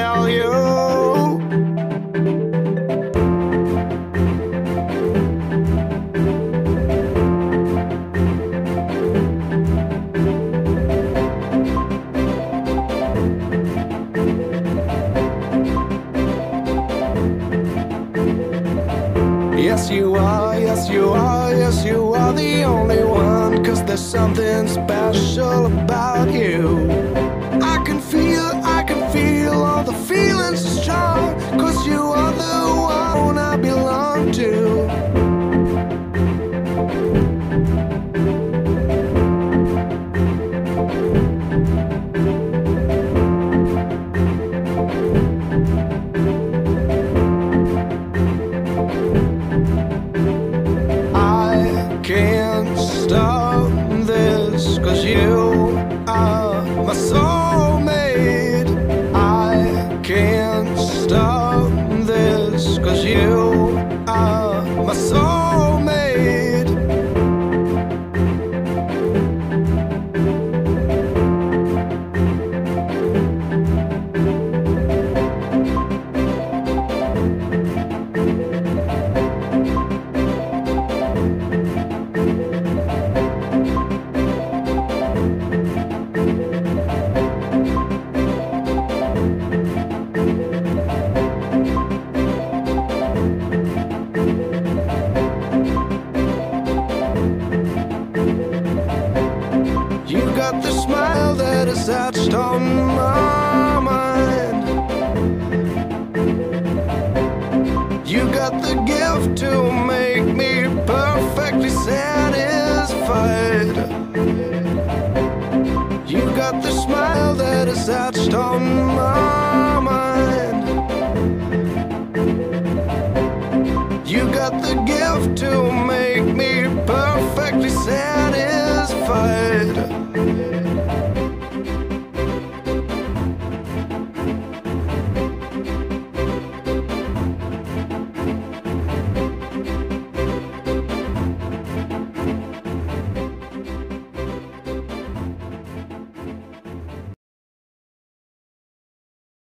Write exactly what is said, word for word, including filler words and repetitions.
tell you. Yes you are, yes you are, yes you are the only one, 'cause there's something special about you. I can feel, I can feel all the feelings so strong, 'cause you are the one I belong to. Can't stop this, 'cause you are my soulmate. I can't stop this, 'cause you are my soulmate. You got the smile that is etched on my mind. You got the gift to make me perfectly satisfied. You got the smile that is etched on my